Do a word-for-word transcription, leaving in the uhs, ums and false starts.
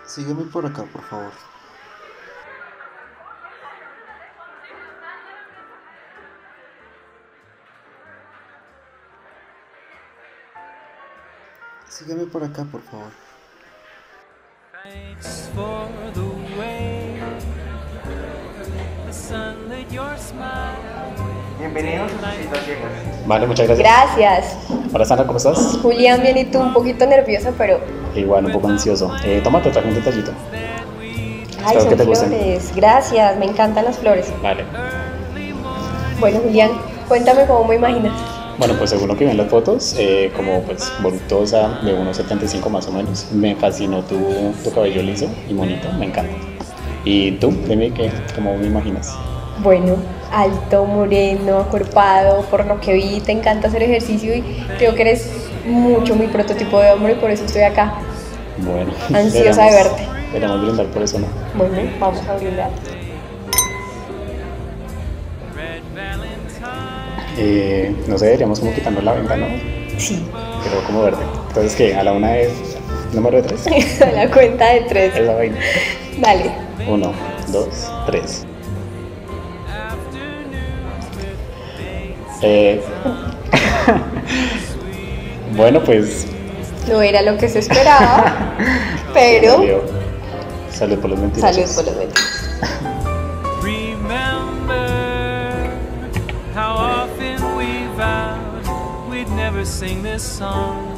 Sígueme por acá, por favor. Sígueme por acá, por favor. Bienvenidos a Citas Ciegas. Vale, muchas gracias. Gracias. Hola Sandra, ¿cómo estás? Julián, bien, y tú, un poquito nerviosa, pero... Igual, un poco ansioso. Eh, toma, te traje un detallito. Ay, Espero son que te gusten. flores. Gracias, me encantan las flores. Vale. Bueno, Julián, cuéntame cómo me imaginas. Bueno, pues según lo que vi en las fotos, eh, como pues voluptuosa, de uno setenta y cinco más o menos. Me fascinó tu, tu cabello liso y bonito, me encanta. ¿Y tú? Dime que, ¿cómo me imaginas? Bueno, alto, moreno, acuerpado, por lo que vi, te encanta hacer ejercicio y creo que eres mucho mi prototipo de hombre y por eso estoy acá. Bueno. Ansiosa de verte. Deberíamos brindar por eso, ¿no? Bueno, vamos a brindar. Eh, no sé, deberíamos como quitarnos la venda, ¿no? Sí. Pero como verde. Entonces, ¿qué? ¿A la una es número de tres? A la cuenta de tres. Esa vaina. Dale. Uno, dos, tres. Eh... bueno, pues... No era lo que se esperaba, pero... Salió. Salud por los mentirosos. Salud por los mentirosos. How often we vowed we'd never sing this song